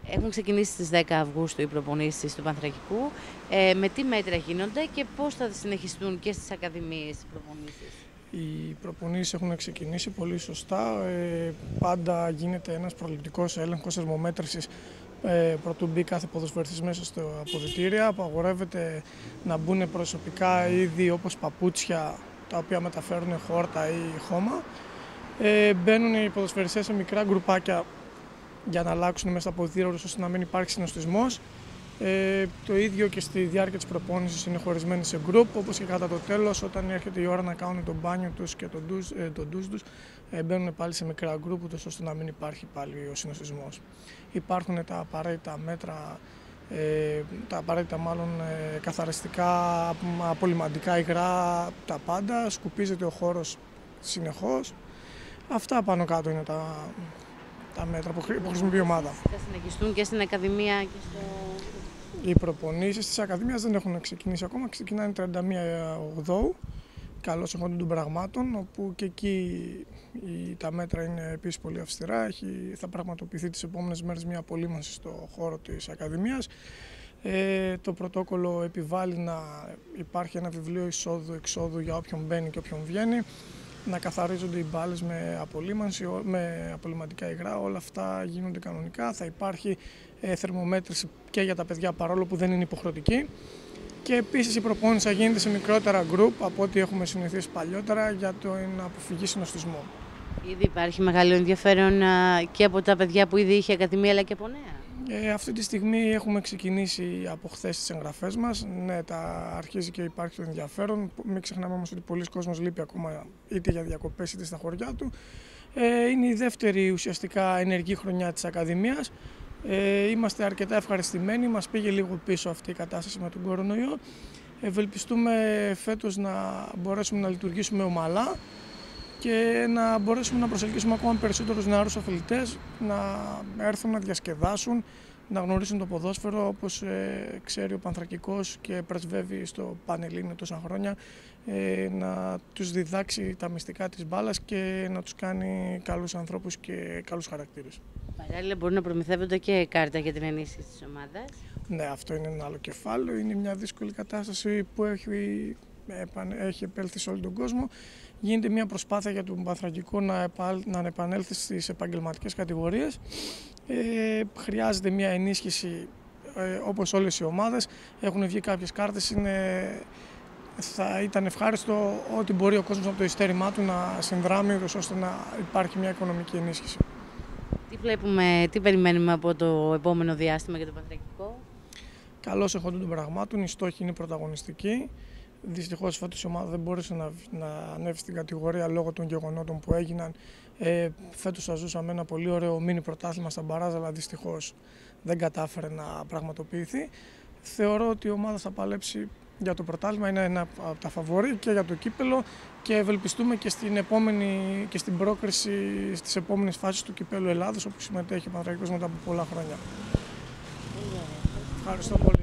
Έχουν ξεκινήσει στις 10 Αυγούστου οι προπονήσεις του Πανθρακικού. Με τι μέτρα γίνονται και πώς θα συνεχιστούν και στις ακαδημίες οι προπονήσεις? Οι προπονήσεις έχουν ξεκινήσει πολύ σωστά. Πάντα γίνεται ένας προληπτικός έλεγχος θερμομέτρησης πρωτού μπει κάθε ποδοσφαιριστής μέσα στο αποδυτήρια. Απαγορεύεται να μπουν προσωπικά είδη όπως παπούτσια τα οποία μεταφέρουν χόρτα ή χώμα. Μπαίνουν οι ποδοσφαιριστές σε μικρά γκρουπάκια για να αλλάξουν μέσα στα αποδυτήρια ώστε να μην υπάρχει συνοστισμός. Το ίδιο και στη διάρκεια της προπόνησης είναι χωρισμένοι σε γκρουπ, όπως και κατά το τέλος όταν έρχεται η ώρα να κάνουν το μπάνιο τους και το ντους τους, μπαίνουν πάλι σε μικρά γκρουπ ώστε να μην υπάρχει πάλι ο συνοστισμός. Υπάρχουν τα απαραίτητα μέτρα, καθαριστικά, απολυμαντικά υγρά, τα πάντα, σκουπίζεται ο χώρος συνεχώς. Αυτά πάνω κάτω είναι τα μέτρα που χρησιμοποιεί η ομάδα. Θα συνεχιστούν και στην Ακαδημία και στο... Οι προπονήσεις της Ακαδημίας δεν έχουν ξεκινήσει ακόμα, ξεκινάνε 31 Οκτώου, καλώς εχόντων των πραγμάτων, όπου και εκεί τα μέτρα είναι επίσης πολύ αυστηρά. Θα πραγματοποιηθεί τις επόμενες μέρες μια απολύμανση στο χώρο της Ακαδημίας. Το πρωτόκολλο επιβάλλει να υπάρχει ένα βιβλίο εισόδου-εξόδου για όποιον μπαίνει και όποιον βγαίνει, να καθαρίζονται οι μπάλες με απολύμανση, με απολυματικά υγρά, όλα αυτά γίνονται κανονικά. Θα υπάρχει θερμομέτρηση και για τα παιδιά παρόλο που δεν είναι υποχρεωτική. Και επίσης η προπόνηση θα γίνεται σε μικρότερα γκρουπ από ό,τι έχουμε συνηθίσει παλιότερα για την αποφυγή συνοστισμού. Ήδη υπάρχει μεγάλο ενδιαφέρον και από τα παιδιά που ήδη είχε Ακαδημία αλλά και από νέα. Αυτή τη στιγμή έχουμε ξεκινήσει από χθες τις εγγραφές μας. Ναι, αρχίζει και υπάρχει το ενδιαφέρον. Μην ξεχνάμε όμως ότι πολλοί κόσμος λείπει ακόμα είτε για διακοπές είτε στα χωριά του. Είναι η δεύτερη ουσιαστικά ενεργή χρονιά της Ακαδημίας. Είμαστε αρκετά ευχαριστημένοι. Μας πήγε λίγο πίσω αυτή η κατάσταση με τον κορονοϊό. Ευελπιστούμε φέτος να μπορέσουμε να λειτουργήσουμε ομαλά και να μπορέσουμε να προσελκύσουμε ακόμα περισσότερους νεαρούς αθλητές να έρθουν να διασκεδάσουν, να γνωρίσουν το ποδόσφαιρο όπως ξέρει ο Πανθρακικός και πρεσβεύει στο Πανελλήνιο τόσα χρόνια, να τους διδάξει τα μυστικά της μπάλας και να τους κάνει καλούς ανθρώπους και καλούς χαρακτήρες. Παράλληλα μπορούν να προμηθεύονται και κάρτα για την ενίσχυση της ομάδας. Ναι, αυτό είναι ένα άλλο κεφάλαιο. Είναι μια δύσκολη κατάσταση που έχει επέλθει σε όλο τον κόσμο. Γίνεται μια προσπάθεια για τον Πανθρακικό να επανέλθει στις επαγγελματικές κατηγορίες. Χρειάζεται μια ενίσχυση όπως όλες οι ομάδες. Έχουν βγει κάποιες κάρτες. Θα ήταν ευχάριστο ότι μπορεί ο κόσμος από το ειστέρημά του να συνδράμει ώστε να υπάρχει μια οικονομική ενίσχυση. Τι περιμένουμε από το επόμενο διάστημα για τον Πανθρακικό? Καλώς εχόντων των πραγμάτων, οι στόχοι είναι πρωταγωνιστικοί. Δυστυχώς φέτος η ομάδα δεν μπόρεσε να ανέβει στην κατηγορία λόγω των γεγονότων που έγιναν. Φέτος θα ζούσαμε ένα πολύ ωραίο μίνι πρωτάθλημα στα μπαράζ, αλλά δυστυχώς δεν κατάφερε να πραγματοποιηθεί. Θεωρώ ότι η ομάδα θα παλέψει για το πρωτάθλημα, είναι ένα από τα φαβορί και για το κύπελο και ευελπιστούμε και στην πρόκριση στις επόμενες φάσεις του κυπέλου Ελλάδος, όπου συμμετέχει ο Πανθρακικός μετά από πολλά χρόνια. Ευχαριστώ πολύ.